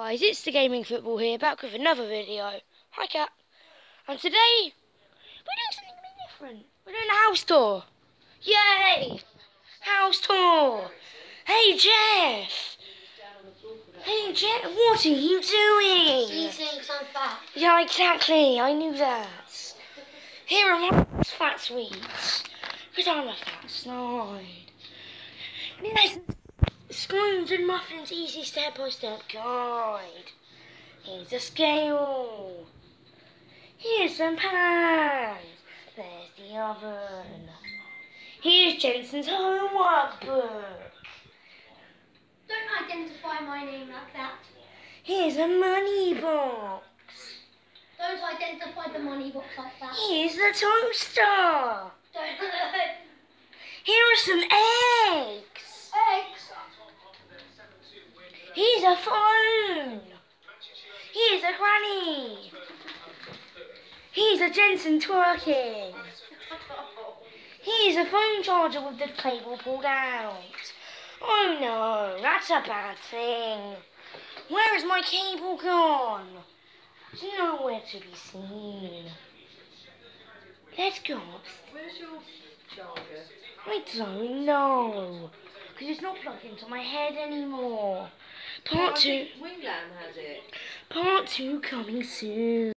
Guys, it's the Gaming Football here, back with another video. Hi Cat. And today, we're doing something a bit different. We're doing a house tour. Yay! House tour! Hey Jeff! Hey Jeff, what are you doing? Eating because I'm fat. Yeah, exactly, I knew that. Here are my fat sweets. Because I'm a fat snide. Yes. Scones and muffins, easy step-by-step guide. Here's a scale. Here's some pans. There's the oven. Here's Jensen's homework book. Don't identify my name like that. Here's a money box. Don't identify the money box like that. Here's the toaster. Don't. Here are some eggs. Eggs. Here's a phone. Here's a granny. Here's a Jensen twerking. Here's a phone charger with the cable pulled out. Oh no, that's a bad thing. Where is my cable gone? It's nowhere to be seen. Let's go upstairs. Where's your charger? I don't know. Because it's not plugged into my head anymore. Part 2. Wingland has it. Part 2 coming soon.